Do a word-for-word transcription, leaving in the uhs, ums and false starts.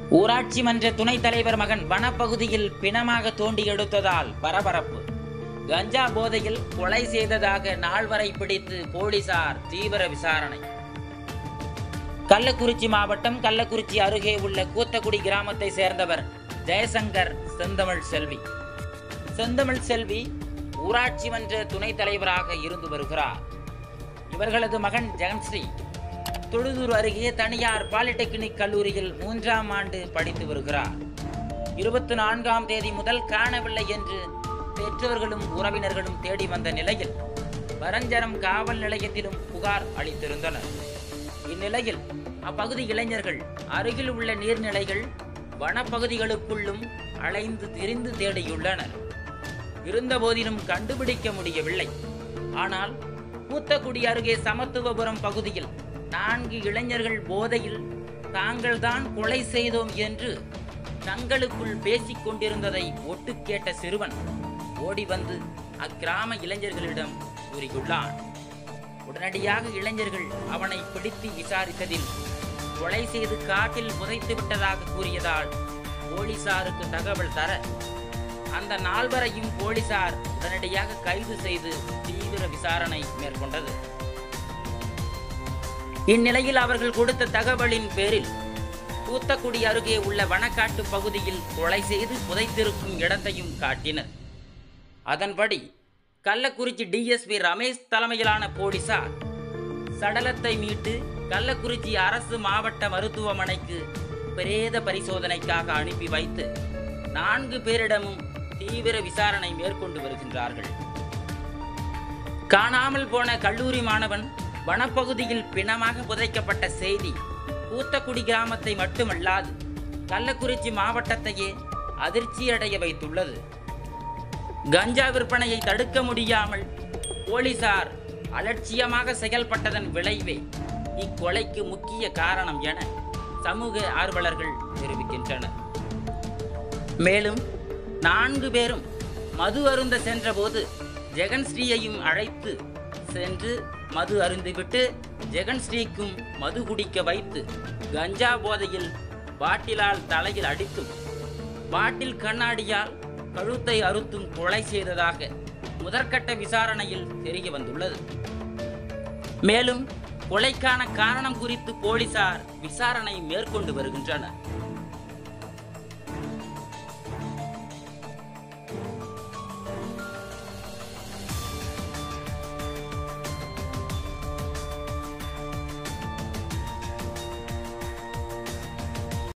ஊராட்சி மன்ற துணைத் தலைவர் மகன் வனப்பகுதியில் பிணமாக தோண்டி எடுத்ததால் பரபரப்பு. கஞ்சா போதையில் கொலை செய்ததாக நால்வரை பிடித்து போலீசார் தீவிர விசாரணை. கள்ளக்குறிச்சி மாவட்டம் கள்ளக்குறிச்சி அருகே உள்ள கூத்தக்குடி கிராமத்தை சேர்ந்தவர் ஜெயசங்கர் செந்தமிழ் செல்வி. செந்தமிழ் செல்வி ஊராட்சி மன்ற துணைத் தலைவராக இருந்து வருகிறார். இவர்களது மகன் ஜெகன்ஸ்ரீ தொழுதூர் அருகே தனியார் பாலிடெக்னிக் கல்லூரியில் மூன்றாம் ஆண்டு படித்து வருகிறார். இருபத்தி நான்காம் தேதி முதல் காணவில்லை என்று பெற்றோர்களும் உறவினர்களும் தேடி வந்த நிலையில் வரஞ்சரம் காவல் நிலையத்திலும் புகார் அளித்திருந்தனர். இந்நிலையில் அப்பகுதி இளைஞர்கள் அருகில் உள்ள நீர்நிலைகள் வனப்பகுதிகளுக்குள்ளும் அலைந்து திரிந்து தேடியுள்ளனர். இருந்தபோதிலும் கண்டுபிடிக்க முடியவில்லை. ஆனால் கூத்தக்குடி அருகே சமத்துவபுரம் பகுதியில் நான்கு இளைஞர்கள் போதையில் தாங்கள்தான் கொலை செய்தோம் என்று தங்களுக்குள் பேசிக் கொண்டிருந்ததை ஒட்டு கேட்ட சிறுவன் ஓடி வந்து அக்கிராம இளைஞர்களிடம் கூறியுள்ளான். உடனடியாக இளைஞர்கள் அவனை பிடித்து விசாரித்ததில் கொலை செய்து காட்டில் புதைத்து விட்டதாக கூறியதால் போலீசாருக்கு தகவல் தர அந்த நால்வரையும் போலீசார் உடனடியாக கைது செய்து தீவிர விசாரணை மேற்கொண்டது. இந்நிலையில் அவர்கள் கொடுத்த தகவலின் பேரில் கூத்தக்குடி அருகே உள்ள வனக்காட்டு பகுதியில் கொலை செய்து புதைத்திருக்கும் இடத்தையும் காட்டினர். அதன்படி கள்ளக்குறிச்சி டிஎஸ்பி ரமேஷ் தலைமையிலான போலீசார் சடலத்தை மீட்டு கள்ளக்குறிச்சி அரசு மாவட்ட மருத்துவமனைக்கு பிரேத பரிசோதனைக்காக அனுப்பி வைத்து நான்கு பேரிடமும் தீவிர விசாரணை மேற்கொண்டு வருகின்றார்கள். காணாமல் போன கல்லூரி மாணவன் வனப்பகுதியில் பிணமாக புதைக்கப்பட்ட செய்தி கூத்தக்குடி கிராமத்தை மட்டுமல்லாது கள்ளக்குறிச்சி மாவட்டத்தையே அதிர்ச்சியடைய வைத்துள்ளது. கஞ்சா விற்பனையை தடுக்க முடியாமல் போலீசார் அலட்சியமாக செயல்பட்டதன் விளைவே இக்கொலைக்கு முக்கிய காரணம் என சமூக ஆர்வலர்கள் தெரிவிக்கின்றனர். மேலும் நான்கு பேரும் மது அருந்த சென்றபோது ஜெகன்ஸ்ரீயையும் அழைத்து சென்று மது அருந்திவிட்டு ஜெகன்ஸ்ரீக்கும் மது குடிக்க வைத்து கஞ்சா போதையில் பாட்டிலால் தலையில் அடித்தும் பாட்டில் கண்ணாடியால் கழுத்தை அறுத்தும் கொலை செய்ததாக முதற்கட்ட விசாரணையில் தெரிய வந்துள்ளது. மேலும் கொலைக்கான காரணம் குறித்து போலீசார் விசாரணை மேற்கொண்டு வருகின்றனர்.